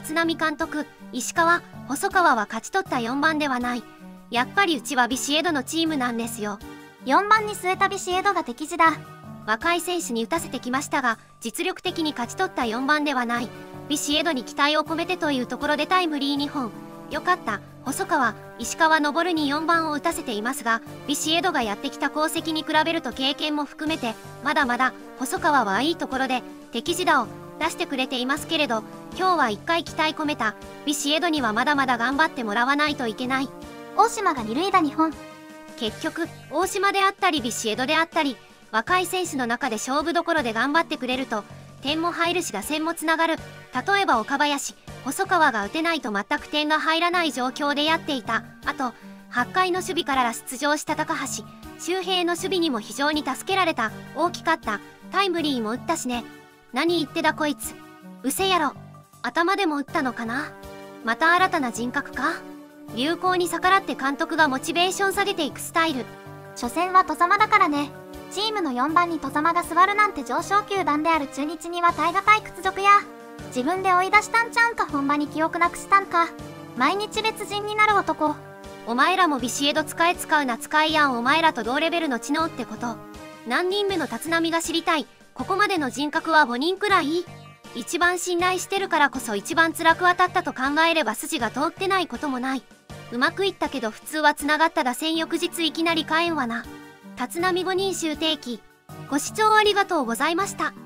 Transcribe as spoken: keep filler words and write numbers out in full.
立浪監督、石川、細川は勝ち取ったよんばんではない。やっぱりうちはビシエドのチームなんですよ。 よんばんに据えたビシエドが敵地だ。 若い選手に打たせてきましたが、実力的に勝ち取ったよんばんではない。ビシエドに期待を込めてというところでタイムリーにほん。よかった。細川、石川昇によんばんを打たせていますが、ビシエドがやってきた功績に比べると経験も含めて、まだまだ細川はいいところで敵地打を出してくれていますけれど、今日はいっかい期待込めたビシエドにはまだまだ頑張ってもらわないといけない。 大島がに塁打にほん。 結局、大島であったりビシエドであったり、若い選手の中で勝負どころで頑張ってくれると、点も入るし打線もつながる。例えば岡林、細川が打てないと全く点が入らない状況でやっていた。あと、はっかいの守備から出場した高橋周平の守備にも非常に助けられた。大きかった。タイムリーも打ったしね。何言ってだこいつ。うせやろ。頭でも打ったのかな。また新たな人格か。流行に逆らって監督がモチベーション下げていくスタイル。 初戦は外様だからね。チームのよんばんに外様が座るなんて上昇球団である中日には耐え難い屈辱や。自分で追い出したんちゃうんか。ほんまに記憶なくしたんか。毎日別人になる男。 お前らもビシエド使え使うな使いやん。お前らと同レベルの知能ってこと。何人目の立浪が知りたい。ここまでの人格はごにんくらい。一番信頼してるからこそ一番辛く当たったと考えれば筋が通ってないこともない。うまくいったけど普通はつながった打線翌日いきなり火炎はな。立浪ごにん集定期。ご視聴ありがとうございました。